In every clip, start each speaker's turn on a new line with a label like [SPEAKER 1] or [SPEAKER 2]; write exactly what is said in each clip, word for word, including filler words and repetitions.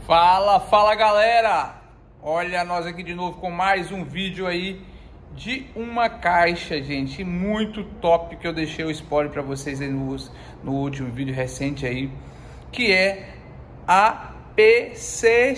[SPEAKER 1] Fala, fala galera! Olha nós aqui de novo com mais um vídeo aí de uma caixa, gente, muito top, que eu deixei o spoiler para vocês aí no, no último vídeo recente aí, que é a P C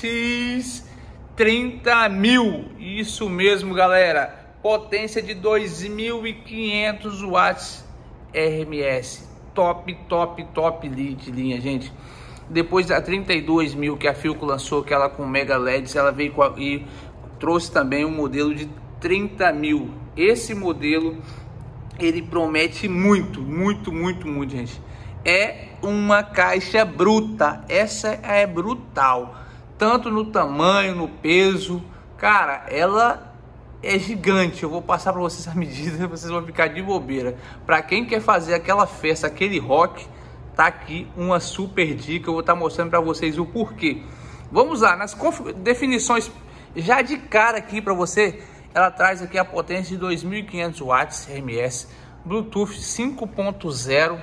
[SPEAKER 1] X trinta mil. Isso mesmo, galera, potência de dois mil e quinhentos watts R M S, top, top, top de linha, gente. Depois da trinta e dois mil que a Philco lançou, que ela com Mega L E Ds, ela veio com a, e trouxe também um modelo de trinta mil. Esse modelo, ele promete muito, muito, muito, muito, gente. É uma caixa bruta, essa é brutal, tanto no tamanho, no peso, cara, ela é gigante. Eu vou passar para vocês a medida, vocês vão ficar de bobeira. Para quem quer fazer aquela festa, aquele rock, tá aqui uma super dica. Eu vou estar mostrando para vocês o porquê. Vamos lá, nas definições já de cara aqui para você. Ela traz aqui a potência de dois mil e quinhentos watts R M S, Bluetooth cinco ponto zero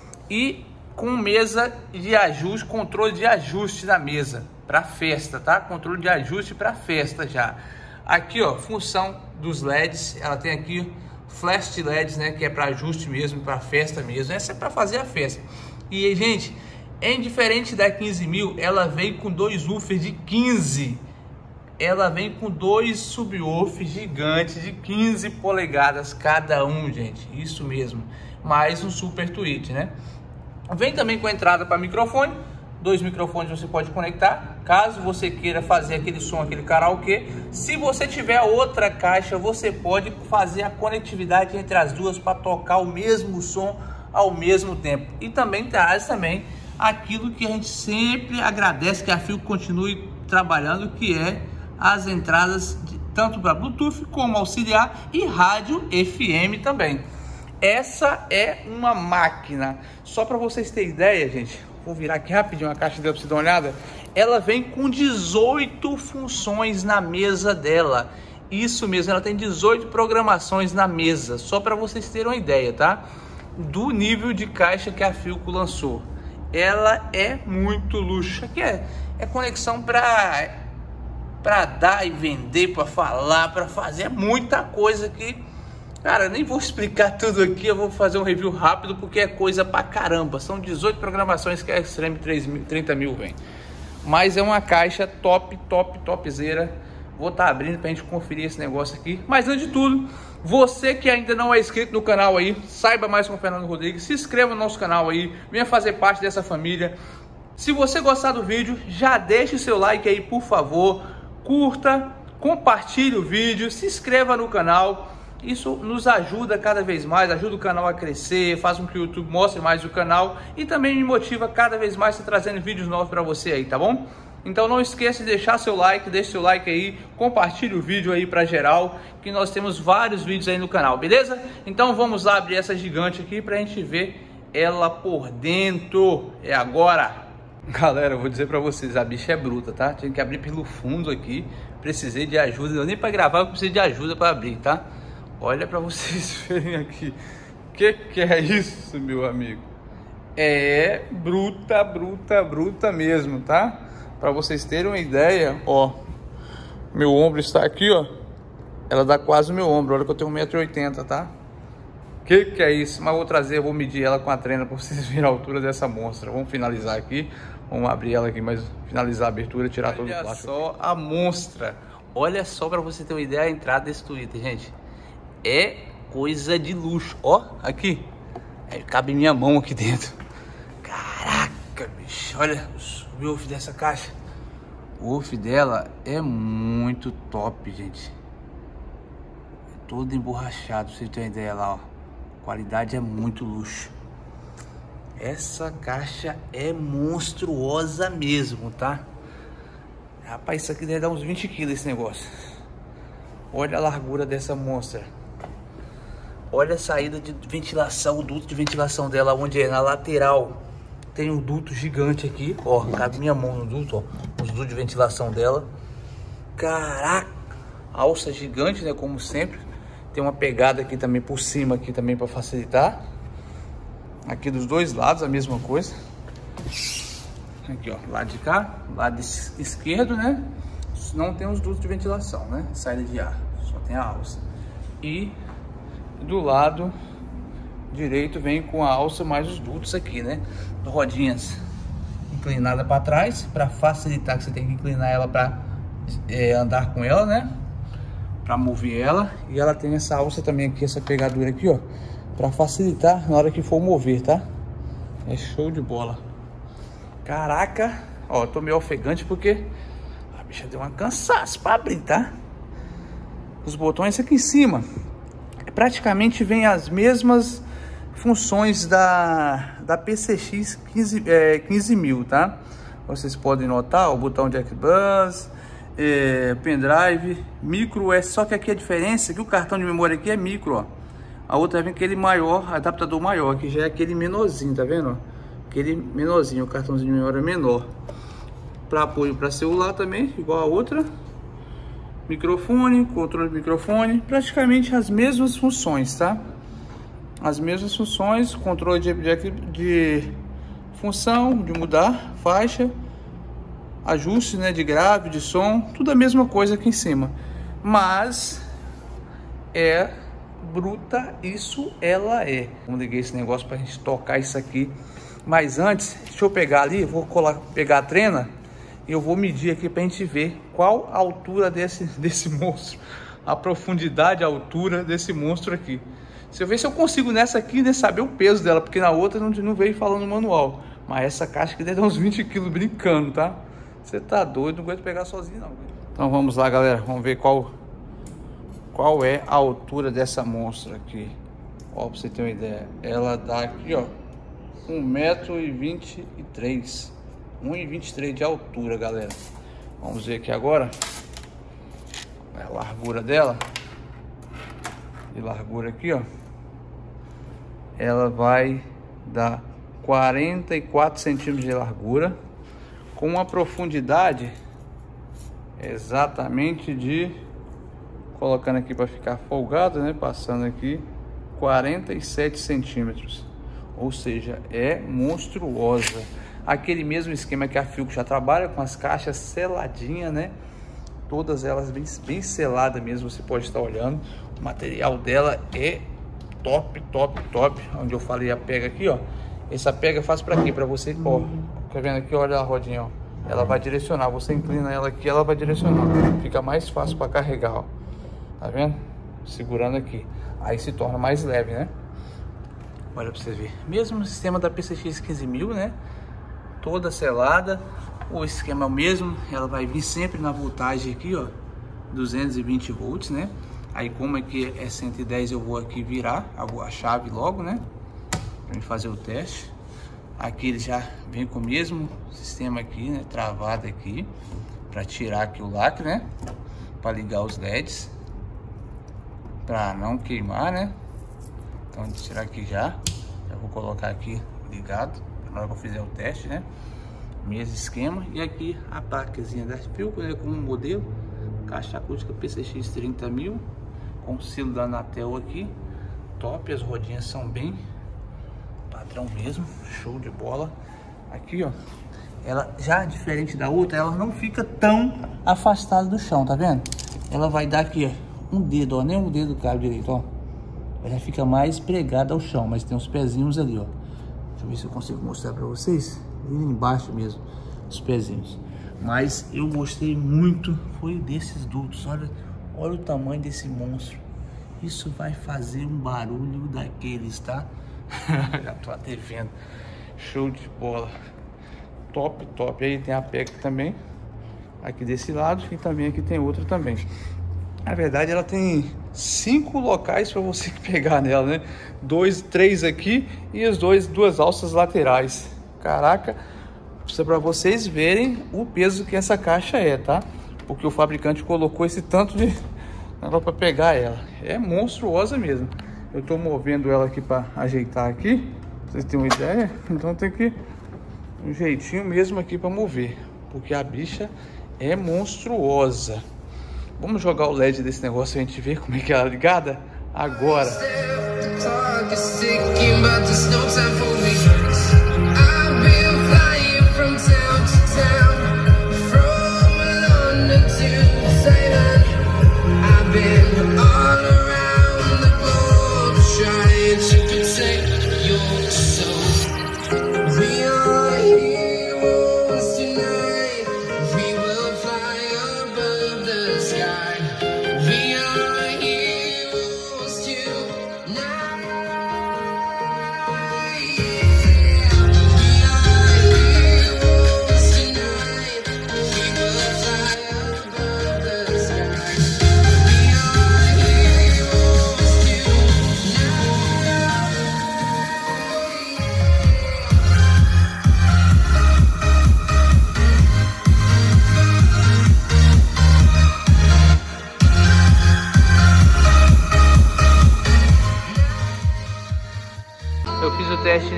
[SPEAKER 1] e com mesa de ajuste, controle de ajuste da mesa para festa, tá? Controle de ajuste para festa já. Aqui, ó, função dos L E Ds, ela tem aqui flash de L E Ds, né, que é para ajuste mesmo, para festa mesmo. Essa é para fazer a festa. E, gente, em diferente da quinze mil, ela vem com dois woofers de quinze. Ela vem com dois subwoofers gigantes de quinze polegadas cada um, gente. Isso mesmo. Mais um super tweet, né? Vem também com a entrada para microfone. Dois microfones você pode conectar, caso você queira fazer aquele som, aquele karaokê. Se você tiver outra caixa, você pode fazer a conectividade entre as duas para tocar o mesmo som ao mesmo tempo. E também traz também aquilo que a gente sempre agradece que a Philco continue trabalhando, que é as entradas de, tanto para Bluetooth como auxiliar e rádio F M também. Essa é uma máquina. Só para vocês terem ideia, gente, vou virar aqui rapidinho a caixa dela para você dar uma olhada. Ela vem com dezoito funções na mesa dela. Isso mesmo, ela tem dezoito programações na mesa. Só para vocês terem uma ideia, tá? Do nível de caixa que a Philco lançou. Ela é muito luxo. Aqui é, é conexão para para dar e vender, para falar, para fazer. É muita coisa aqui. Cara, nem vou explicar tudo aqui, eu vou fazer um review rápido porque é coisa pra caramba. São dezoito programações que a Extreme trinta mil vem. Mas é uma caixa top, top, topzera. Vou estar abrindo pra gente conferir esse negócio aqui. Mas antes de tudo, você que ainda não é inscrito no canal aí, saiba mais com o Fernando Rodrigues, se inscreva no nosso canal aí, venha fazer parte dessa família. Se você gostar do vídeo, já deixe o seu like aí, por favor. Curta, compartilhe o vídeo, se inscreva no canal. Isso nos ajuda cada vez mais, ajuda o canal a crescer, faz com que o YouTube mostre mais o canal e também me motiva cada vez mais a trazendo vídeos novos para você aí, tá bom? Então não esqueça de deixar seu like, deixe seu like aí, compartilhe o vídeo aí para geral, que nós temos vários vídeos aí no canal, beleza? Então vamos lá abrir essa gigante aqui pra gente ver ela por dentro. É agora! Galera, eu vou dizer pra vocês, a bicha é bruta, tá? Tinha que abrir pelo fundo aqui, precisei de ajuda, eu nem pra gravar eu precisei de ajuda para abrir, tá? Olha para vocês verem aqui. Que que é isso, meu amigo? É bruta, bruta, bruta mesmo, tá? Para vocês terem uma ideia, ó. Meu ombro está aqui, ó. Ela dá quase o meu ombro. Olha que eu tenho um metro e oitenta, tá? Que que é isso? Mas vou trazer, eu vou medir ela com a trena para vocês verem a altura dessa monstra. Vamos finalizar aqui. Vamos abrir ela aqui, mas finalizar a abertura, tirar todo o plástico. Olha só a monstra. Olha só para você ter uma ideia a entrada desse Twitter, gente. É coisa de luxo. Ó, aqui. É, cabe minha mão aqui dentro. Caraca, bicho. Olha o woof dessa caixa. O woof dela é muito top, gente. É todo emborrachado, pra você ter uma ideia lá, ó. A qualidade é muito luxo. Essa caixa é monstruosa mesmo, tá? Rapaz, isso aqui deve dar uns vinte quilos esse negócio. Olha a largura dessa monstra. Olha a saída de ventilação, o duto de ventilação dela, onde é na lateral. Tem um duto gigante aqui, ó, cabe minha mão no duto, ó, os dutos de ventilação dela. Caraca, alça gigante, né, como sempre. Tem uma pegada aqui também por cima aqui também para facilitar. Aqui dos dois lados a mesma coisa. Aqui, ó, lado de cá, lado esquerdo, né? Não tem os dutos de ventilação, né? Saída de ar, só tem a alça. E do lado direito vem com a alça mais os dutos aqui, né? Rodinhas inclinada para trás, para facilitar, que você tem que inclinar ela para é, andar com ela, né? Para mover ela. E ela tem essa alça também aqui, essa pegadura aqui, ó, para facilitar na hora que for mover, tá? É show de bola. Caraca, ó, eu tô meio ofegante porque a bicha deu uma cansaço para abrir, tá? Os botões aqui em cima praticamente vem as mesmas funções da, da P C X quinze mil, tá? Vocês podem notar o botão Jack Bus, é, pendrive, micro U S B, só que aqui a diferença é que o cartão de memória aqui é micro, ó. A outra vem aquele maior, adaptador maior, que já é aquele menorzinho, tá vendo? Ó? Aquele menorzinho, o cartãozinho de memória menor. Para apoio para celular também, igual a outra. Microfone, controle de microfone, praticamente as mesmas funções, tá? As mesmas funções, controle de, de, de função, de mudar faixa, ajuste, né, de grave, de som, tudo a mesma coisa aqui em cima. Mas é bruta, isso ela é. Vamos ligar esse negócio para a gente tocar isso aqui. Mas antes, deixa eu pegar ali, vou colar, pegar a trena e eu vou medir aqui pra gente ver qual a altura desse, desse monstro, a profundidade, a altura desse monstro aqui. Se eu ver se eu consigo nessa aqui, né, saber o peso dela, porque na outra não, não veio falando no manual. Mas essa caixa aqui deve dar uns vinte quilos brincando, tá? Você tá doido, não aguento pegar sozinho não. Então vamos lá, galera, vamos ver qual, qual é a altura dessa monstro aqui. Ó, pra você ter uma ideia, ela dá aqui, ó, um metro e vinte e três, um metro e vinte e três de altura, galera. Vamos ver aqui agora a largura dela. De largura aqui, ó, ela vai dar quarenta e quatro centímetros de largura, com uma profundidade exatamente de, colocando aqui para ficar folgado, né, passando aqui, quarenta e sete centímetros. Ou seja, é monstruosa. Aquele mesmo esquema que a Philco já trabalha, com as caixas seladinhas, né? Todas elas bem, bem seladas mesmo, você pode estar olhando. O material dela é top, top, top. Onde eu falei a pega aqui, ó. Essa pega faz para quê? Para você, ó. Tá vendo aqui? Olha a rodinha, ó. Ela vai direcionar. Você inclina ela aqui, ela vai direcionar. Fica mais fácil para carregar, ó. Tá vendo? Segurando aqui. Aí se torna mais leve, né? Olha pra você ver, mesmo sistema da P C X quinze mil, né? Toda selada, o esquema é o mesmo. Ela vai vir sempre na voltagem aqui, ó, duzentos e vinte volts, né? Aí como aqui é cento e dez, eu vou aqui virar a chave logo, né? Pra fazer o teste. Aqui ele já vem com o mesmo sistema aqui, né? Travado aqui, pra tirar aqui o lacre, né? Pra ligar os L E Ds, pra não queimar, né? Então, vou tirar aqui já. Já vou colocar aqui ligado na hora que eu fizer o teste, né? Mesmo esquema. E aqui a plaquezinha da Philco, né? Com um modelo. Caixa acústica P C X trinta mil. Com selo da Anatel aqui. Top. As rodinhas são bem padrão mesmo. Show de bola. Aqui, ó. Ela já diferente da outra, ela não fica tão afastada do chão, tá vendo? Ela vai dar aqui, ó, um dedo, ó. Nem um dedo cabe direito, ó. Ela fica mais pregada ao chão, mas tem uns pezinhos ali, ó. Deixa eu ver se eu consigo mostrar pra vocês. Ali embaixo mesmo, os pezinhos. Mas eu gostei muito, foi desses dutos. Olha, olha o tamanho desse monstro. Isso vai fazer um barulho daqueles, tá? Já tô até vendo. Show de bola. Top, top. Aí tem a pega também, aqui desse lado, e também aqui tem outra também. Na verdade, ela tem cinco locais para você pegar nela, né? Dois, três aqui e os dois, duas alças laterais. Caraca, isso é para vocês verem o peso que essa caixa é, tá? Porque o fabricante colocou esse tanto de negócio para pegar ela. É monstruosa mesmo. Eu tô movendo ela aqui para ajeitar aqui, pra vocês terem uma ideia. Então tem que um jeitinho mesmo aqui para mover, porque a bicha é monstruosa. Vamos jogar o L E D desse negócio e a gente ver como é que ela é ligada agora.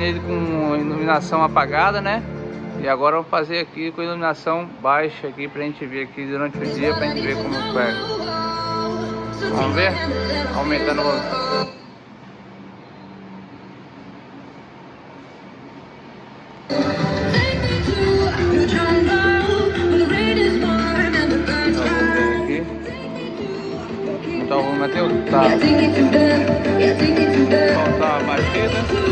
[SPEAKER 1] ele com iluminação apagada, né? E agora vamos fazer aqui com iluminação baixa aqui pra gente ver aqui durante o dia, pra gente ver como é. Vamos ver? Aumentando o... Então vamos manter o tá. Faltar a batida.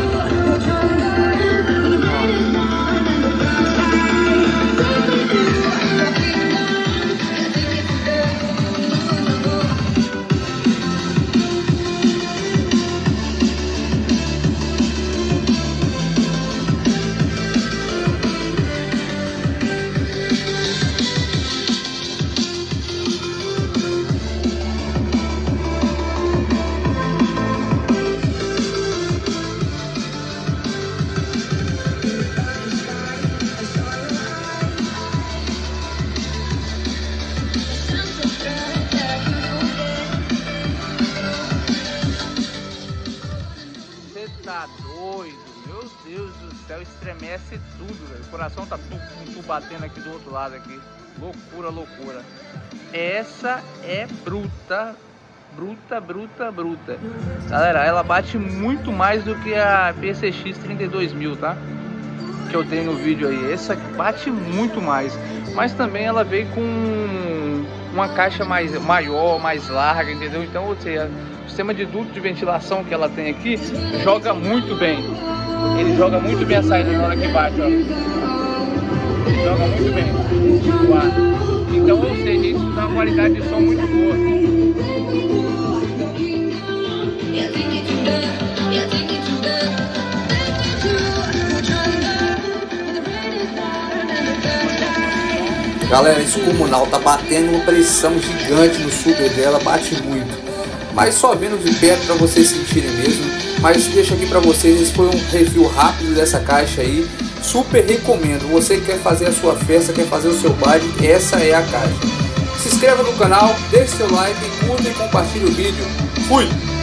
[SPEAKER 1] Tá doido, meu Deus do céu, estremece tudo, velho. O coração tá tu, tu batendo aqui do outro lado aqui. Loucura, loucura. Essa é bruta, bruta, bruta, bruta. Galera, ela bate muito mais do que a P C X trinta e dois mil, tá? Que eu tenho no vídeo aí. Essa bate muito mais. Mas também ela veio com uma caixa mais maior, mais larga, entendeu? Então, ou seja, o sistema de duto de ventilação que ela tem aqui joga muito bem. Ele joga muito bem a saída na hora que bate, ó. Ele joga muito bem o ar. Então, ou seja, isso dá uma qualidade de som muito boa.
[SPEAKER 2] Galera, esse comunal tá batendo uma pressão gigante no super dela, bate muito. Mas só vendo de perto para vocês sentirem mesmo. Mas deixa aqui para vocês, esse foi um review rápido dessa caixa aí. Super recomendo, você que quer fazer a sua festa, quer fazer o seu baile, essa é a caixa. Se inscreva no canal, deixe seu like, curta e compartilhe o vídeo. Fui!